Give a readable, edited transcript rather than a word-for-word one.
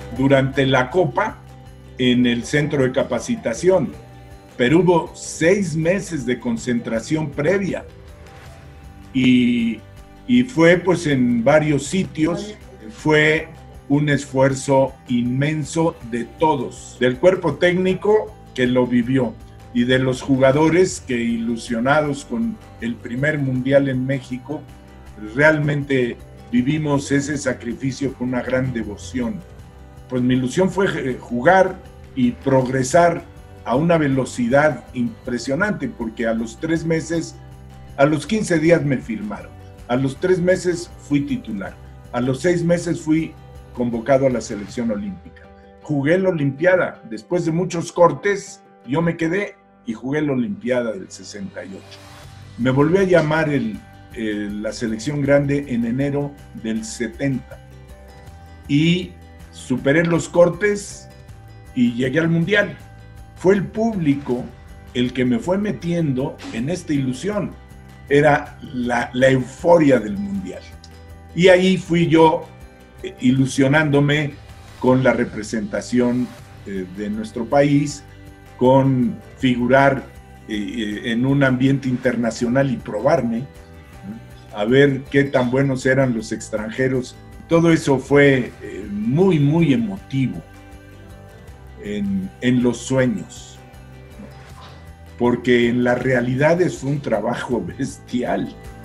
durante la Copa en el centro de capacitación, pero hubo 6 meses de concentración previa y fue pues en varios sitios, fue un esfuerzo inmenso de todos, del cuerpo técnico que lo vivió y de los jugadores que, ilusionados con el primer mundial en México, realmente vivimos ese sacrificio con una gran devoción. Pues mi ilusión fue jugar y progresar a una velocidad impresionante, porque a los 3 meses, a los 15 días me firmaron, a los 3 meses fui titular, a los 6 meses fui convocado a la selección olímpica. Jugué la Olimpiada, después de muchos cortes, yo me quedé y jugué la Olimpiada del 68. Me volvió a llamar la selección grande en enero del 70 y superé los cortes y llegué al Mundial. Fue el público el que me fue metiendo en esta ilusión. Era la euforia del Mundial. Y ahí fui yo ilusionándome con la representación de nuestro país, con figurar en un ambiente internacional y probarme, a ver qué tan buenos eran los extranjeros. Todo eso fue muy, muy emotivo en los sueños, porque en las realidades fue un trabajo bestial.